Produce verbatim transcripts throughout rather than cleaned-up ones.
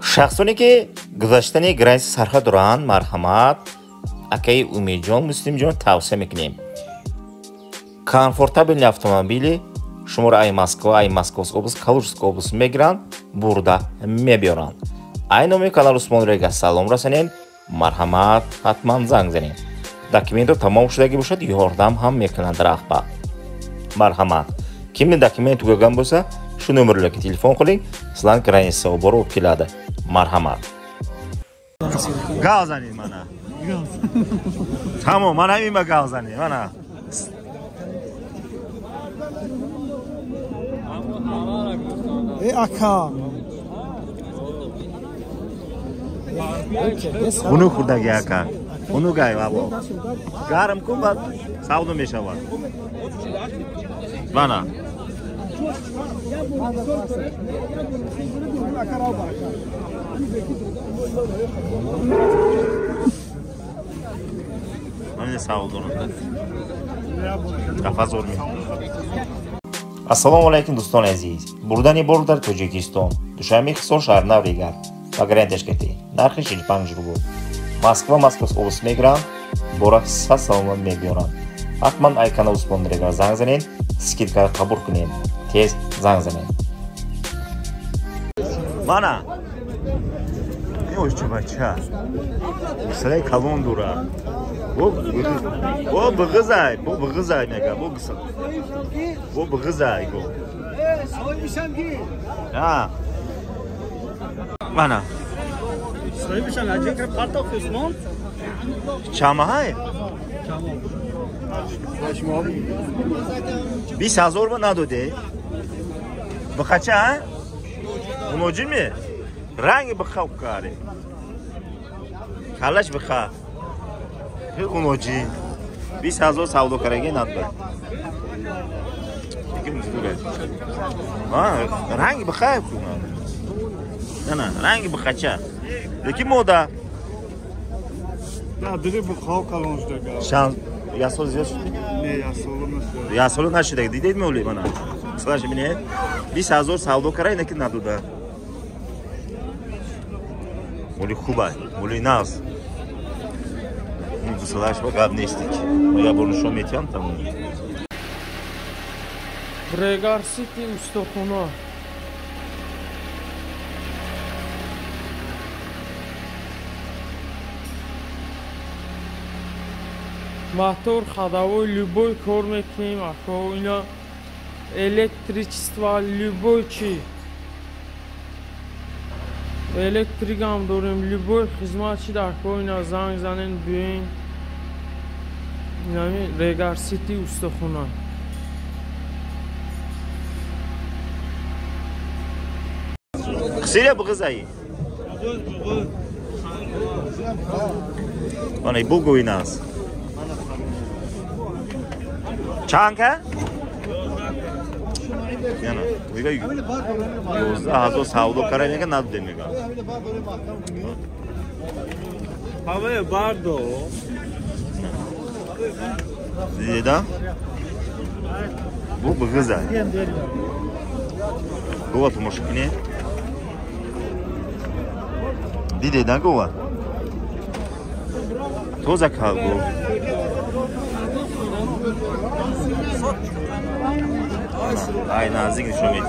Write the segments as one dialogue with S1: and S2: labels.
S1: шахсоне ки гузаштани граниси сарҳад доранд марҳамат акаи умидҷон муслимҷон тавсия мекунем. Комфортабелни автомобили шуморо ай Москва ай Московская област Калужская област мегиранд бурда мебиёранд. Ай номи канал Усмонрега салом расонем. Марҳамат ҳатман занг занем. Документро тамом шудагӣ бошад ёрдам ҳам мекунанд раҳбар. Марҳамат. Кимни документ тугаган бўлса шу номерларга телефон қилинг, силарни граниса оборо келadi. Marhamat. Gavzani mana. Tamam, mana ima gavzani mana.
S2: Ey aka.
S1: Bunu xurdagi aka. Bunu gay babo. Garim kubat savdo meshavad. Mana. Mana savdonida. Qafas o'rmi. Assalomu alaykum do'stlar aziz. Burdan iborat Tojikiston. Dushanbe Hisor shahri Navregar. Pagaran tashkati. Narxi shilpang jurbu. Moskva Moskovsk oblast migrant. Borak salomon mebiyoran. Hatman ay kanal Usmondrega zang zanin. Skidka qabul qiling. Tez zang zanin. Mana. Ne hoşça bacha. Salay kalon dura. Bu bu bğızay, bu bğızay mega, bu kısa. Bu bğızay bu.
S2: Ey, soymişam ki.
S1: Ha. Mana.
S2: Soymişam, acıkır partok Osman.
S1: Çama hay.
S2: Çama.
S1: बीस हजार में ना दो दे बखाचा है उनोजी में रंग बखा उकारे खालश बखा फिर उनोजी बीस हजार सौदो करेंगे ना तो लेकिन मुझे हाँ रंग बखा है ना ना रंग बखाचा लेकिन मोदा
S2: ना दिली बखाओ kalmış da
S1: शान Yasol yazıyor.
S2: Ne yasolu nasıl?
S1: Yasolu nasıl da değil mi oluyor bana? Slash bine. बीस हजार savdo karay ne ki nadı da. Moli Kuba, moli Naz. Bu slash bak abi ne istek. Ya bunu şom etiyam tamam.
S3: Regar City ustaxona. Мотор ходовой любой кор мекунем, ако ина электричество любой чи. Электрикам дорем любой хизмат чи дар ко ина занг занен биёин. Инами Regar City ustaxона.
S1: Qisira bğızayı. Bana bu goyinaz. Çanka? Yana, uyga yozda hazo savdo karayega nad demega.
S2: Havaya bardo.
S1: Zida? Bu bğıza. Gova tumushkine. Didedan gova. Toza kalgo. Ay nazik şöyle.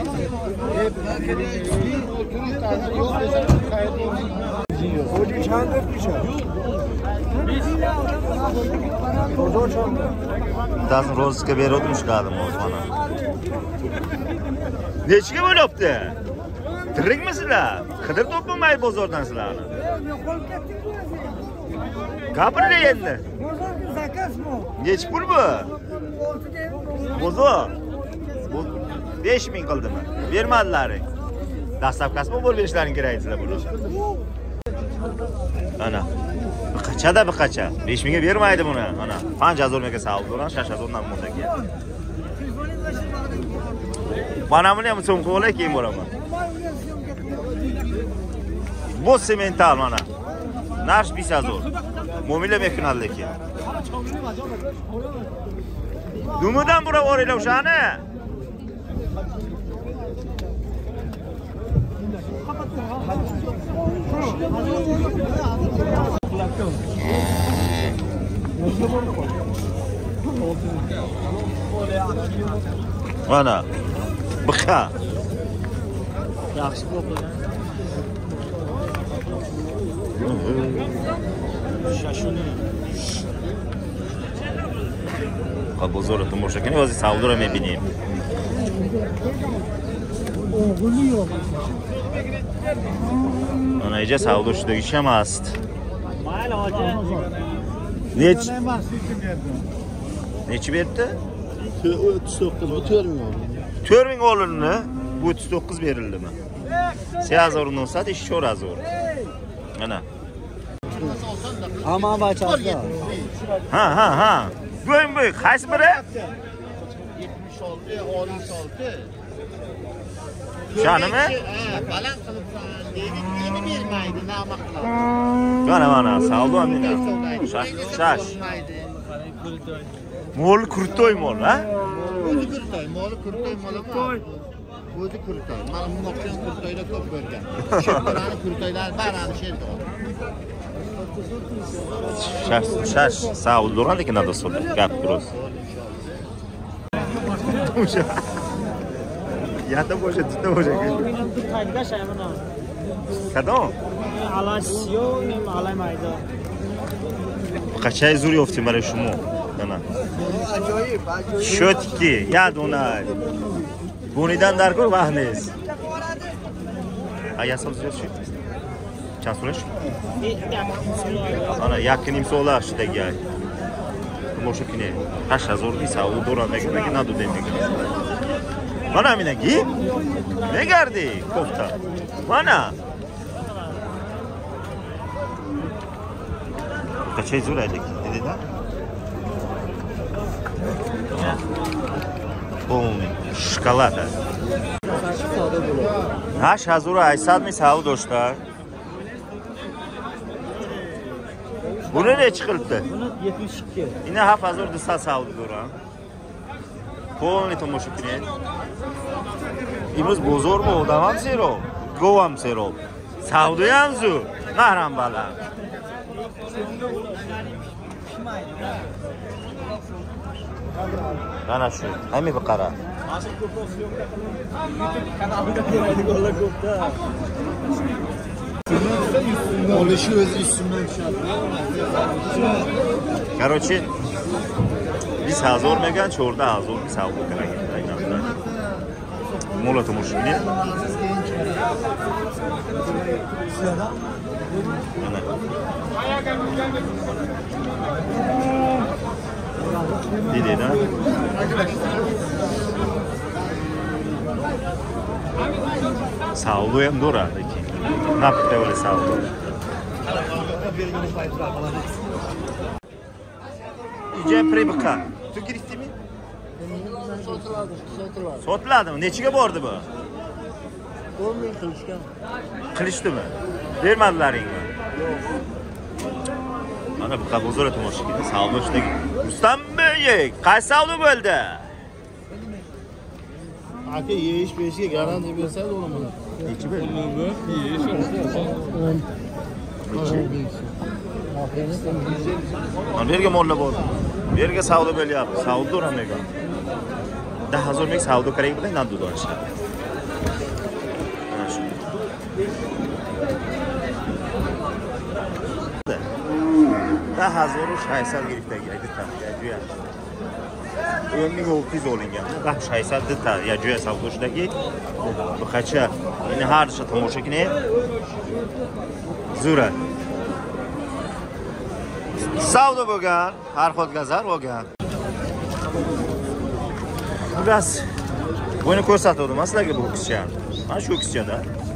S2: Hoca çandır kuşa. Hoca çandır.
S1: Das rozka berodmuş kaldım o zaman. Neçige böyle yaptı? Direkt mesela. Kıdır toplamay bozordan sizler. Kapır ne yerine? Neç pul bu? Bozo. besh ming qildimi? Bermadilaring. Dastavkasmi bo'lib berishlaring kerak sizlar buni. Ana. Qachada biqacha. besh mingga bermaydi buni. Ana. panch hazar mega savdo bilan shash hazardan mo'ndaga. Mana buni ham so'm qo'lay keyin boraman. Bu semental mana. Narx besh hazar. Muomala mekunadi lekin. Dumudan bura boraylar o'shani. Mana bıqa.
S4: Yaxshi qo'ygan. Shashuni.
S1: Bozor tomosha کنی واسه سعودی رو می‌بینیم. اون اینجا سعودی شدگیش هم هست.
S4: Mayli hoji.
S1: Nech nechi berdi?
S5: o'ttiz to'qqiz bu to'rt ming.
S1: to'rt ming olunni bu o'ttiz to'qqiz berildimi? Siyazorun olsa da iş çorazor. Ana.
S5: Ama bachasi.
S1: Ha ha ha. Bo'yin bo'y qaysi biri?
S5: yetmish olti, oltmish olti.
S1: Shanimi?
S5: Ha, baland qilibsan. Nega nega bermaydi, nima qiladi?
S1: Mana mana, savdo amina. Shash, shash. Mol kurtoy mol, ha?
S5: O'zi kurtoy, moli kurtoy, moli kurtoy. O'zi kurtoy. Mana bu o'xshagan kurtoylar ko'p ko'rgan. Shularni kurtoylar barani sherda.
S1: Shash, shash. Savdo duran lekin nada so'rdi. Gap durus. Yata bo'sha, tutta bo'sha.
S4: Tagda shaymana.
S1: Kadon?
S4: Alasiyo, nem alamaydi.
S1: Qachay zo'r yofti mana shumi. Mana.
S5: Ajoyib, ajoyib.
S1: Shotki, yadona. Bunidan darkor vahnes. Ayasam ziyotchi. Chans so'rash? Ana yakinim so'lash dega. Tomosha kine. هشت هزار سعودی دوران میگه میگه ندوده میگه. Mana minagi? Ne gardi? Kofta. Mana. Kaçay zor aydık dedi de. Bom, şokolada. هشت هزار و هشتصد mi savdo do'stlar? Buni ne chiqildi?
S4: Buni yetmish ikki.
S1: Ina hafta hozir desa savdo do'ran. Polni tomosha qiling. Imroz bozor bu odam zero. Govam zero. Savdo ham zu. Mahram bala. Mana shu. Hamma bir qara.
S5: Olishi o'zi üstünden tushadi.
S1: Короче, biz hazır megan chorda hazır bir savdo qilgan. Aynan. Mola tomoshini. Mana. Dedi da. Savdo ham do'radi ki. Napda o'li savdo. İyice pribika. Tu girdi mi?
S5: Sotiladi, sotiladi.
S1: Sotladimi? Nechiga bordi bu?
S5: o'n ming qilishgan.
S1: Qilishdimi? Bermadilaringmi? Mana bu qabozora tomosha qildi. Savdo ishdagi. Rustam Bey, qaysi savdo bo'ldi?
S5: Aka yeyish berishiga garantiya bersangiz olaman.
S1: Nechi bu? Mana bu yerga molla bor. Bu yerga savdo bo'lyapti. Savdo o'ranaga. ده هزار میک savdo kerak bo'ladi, nadu donishadi. Mana shu. ده هزار و ششصد گرفتگی دیتا. یا جویا. o'n ming olti yuz olingan. ده ششصد دیتا یا جویا savdo shudagi. Bu qacha. Yine har dışa tomosha kine. Zura. Savdo bo'lgan, har xil gazar bo'lgan. Biraz buni ko'rsatdim sizlarga bu kichkina. Mana shu kichkina.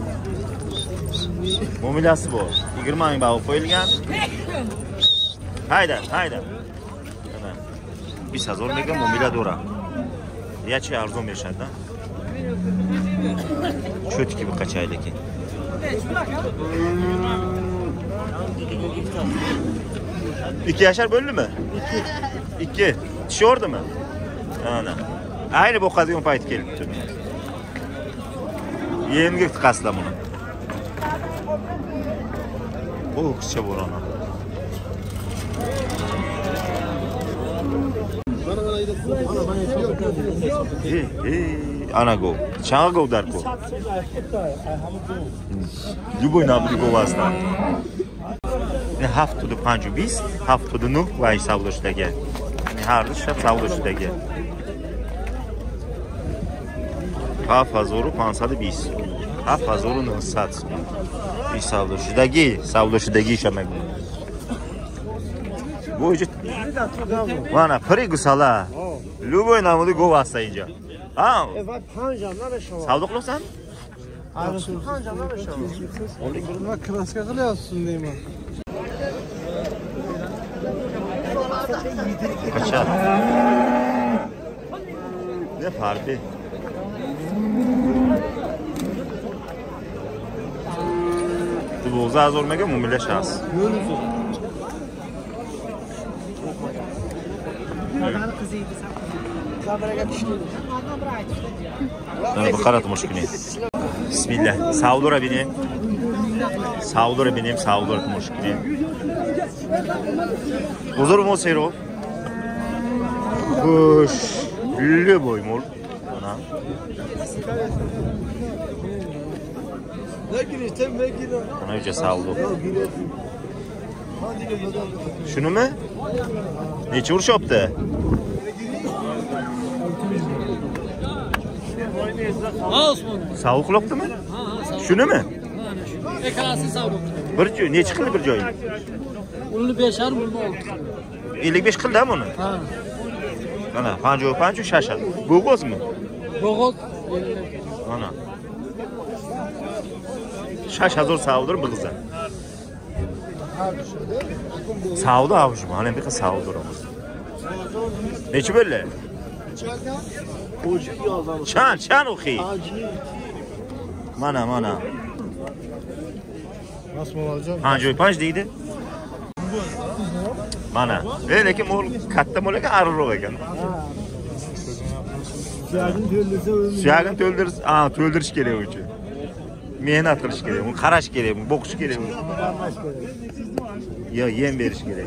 S1: Mo'milasi bor. yigirma ming bog'ib qo'yilgan. Hayda, hayda. Mana besh hazar mega mo'mila do'ra. Yachi arzon berishadi. Cho'tki bu qachaylik. ikki yashar bo'ldimi? ikki. ikki. Tishordimi? Ana. Ayni bo'qadigan payt kelibdi. Yemga tiqasizlar buni. Bu kısa borana. Hey, hey, ana go. Çağa go darko. Любой набри go vasta. هفتاد و پنج و بیست هفتاد و نه و این سودا شدگه یعنی هر دو شب سودا شدگه هفت هزار و پانصد و بیست هفت هزار و نهصد این سودا شدگی سودا شدگی شما bu vücut bana pari gusala любой namudu go vasta اینجا ha
S2: Evet, panjamlar aşağı.
S1: savda qilsan
S2: Arasın panjamlar aşağı. Burma kraska qilıyorsun deyman.
S1: Kaçar. Ne farkı? Bu boza zor mega mumile şans. Ana bakarat muşkini. Bismillah. Savdura benim. Savdura benim. Savdura muşkini. Bozor mu seyro? Kuş. Lü boy mol. Ana. Ana önce savdu. Şunu mu? Ne çur şoptu? Savuk loktu mu? Şunu mu?
S6: Ekrası savuk.
S1: Bir joy, ne çıkıldı bir joy?
S6: Onu beşer mi oldu?
S1: ellik beş kıldı mı onu?
S6: Ha.
S1: Ana, panjo, panjo şaşal. Boğaz mı?
S6: Boğaz.
S1: Ana. Şaş hazır savdur bu kıza. Savdu avucum, hani bir kız savdur ama. Neçi böyle? Çan, çan oxi. Mana, mana.
S2: Nasıl olacak?
S1: Panjoy panj deydi. Mana. Lekin mol katta mol ekan, ariqroq ekan.
S2: Suyagini to'ldirsa o'lmaydi.
S1: Suyagini to'ldirish, ha, to'ldirish kerak o'chi. Mehnat qilish kerak, uni qarash kerak, uni boqish kerak. Yo, yem berish kerak.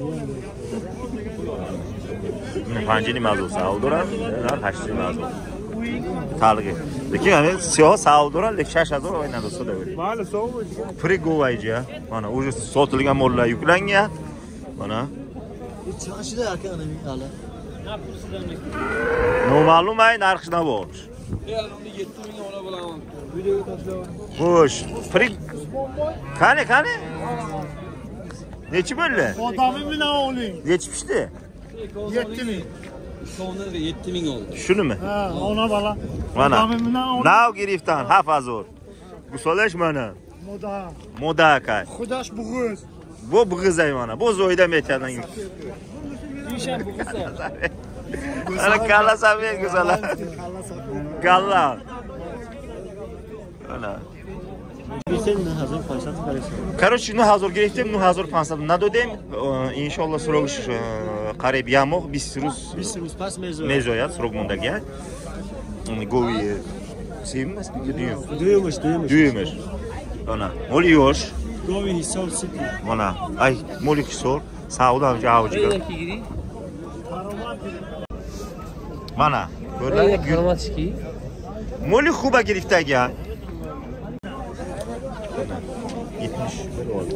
S1: Buni panjini mavzu savdura, hashti mavzu. Talgi. Lekin hani siyoh savdura, lekin shash hazar o'ynadi usta davri.
S2: Mayli, sovuq.
S1: Prigovayja. Mana o'zi sotilgan mollar yuklangan. Mana.
S4: Çarşıda yakın ana hala.
S1: Noma'lum ay narxına bor.
S6: yetti ming ona bilaman.
S1: Xo'sh, prig. Qani, qani? Nechi bo'ldi?
S2: Odamim bilan o'g'ling.
S1: Yetishdi.
S2: yetti ming.
S6: Sonunda yetti ming oldu.
S1: Shunimi?
S2: Ha, ona bala.
S1: Mana.
S2: Odamim bilan o'g'ling.
S1: Nav giriftan hafazor. Bu solash mana.
S2: Moda.
S1: Moda aka.
S2: Xudosh bug'uz.
S1: Bu bug'izay mana. Bu zoyda metandan.
S6: İşen bu kısa.
S1: Ana kalla sabir güzel. Kalla. Ana.
S4: Bilsen mi hazır paşam karıştı.
S1: Короче, ну hazır gerektim, ну hazır pansam. Надодем, иншалла срок qarib yamoq بیست روز
S4: Biz Rus pas mezo.
S1: mezoyat srok mundaga. Govi sevmez mi? Düğüm.
S4: Duymuş duymuş.
S1: Düğümür. Ana, moli yoş.
S4: Govi hisar sıkı.
S1: Ana, ay moli kisor. Sauda avcıga. Mana, böyle
S6: Karamatski.
S1: moli xuba giriftaga. yetmiş oldu.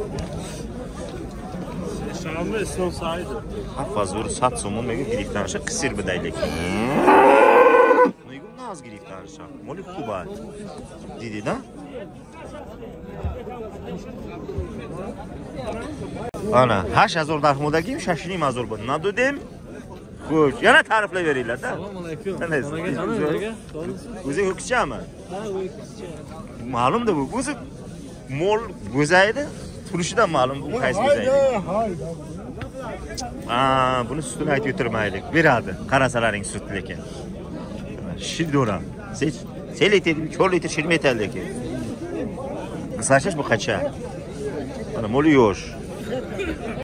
S2: Şamlı son saydı.
S1: Hafazur sat somun mega giriftan aşağı kısır bidaylık. Neygun naz giriftan aşağı. Moli xuba. Dedi da. Ana, hash hazır darmodagim şaşinim hazır bu. Nadodem. Xo'sh, yana ta'riflab beringlar-da.
S6: Assalomu alaykum.
S1: Qanday? O'zing o'qishchami?
S6: Ha, o'qishchi.
S1: Ma'lumda bu. O'zi mol go'zaydi. Turishidan ma'lum bu qaysi go'zaydi.
S2: Haydi.
S1: Aa, buni sutini aytib o'tirmaylik. Beradi. Qarasalaring sut lekin. Shildora. Sen sen litr, cho'l litr shirmetal lekin. Qisqachash bu qacha. Mana moli yo'sh.